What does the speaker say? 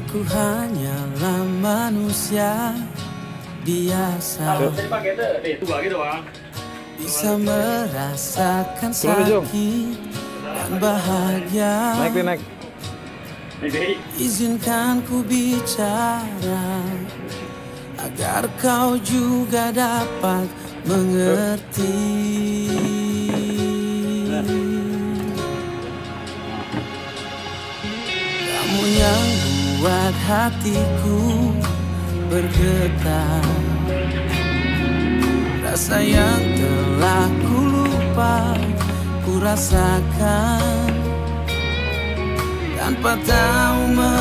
Aku hanyalah manusia biasa, bisa merasakan sakit dan bahagia. Naik. Izinkan ku bicara agar kau juga dapat mengerti. Kamu yang buat hatiku bergetar, rasa yang telah ku lupa ku rasakan tanpa tahu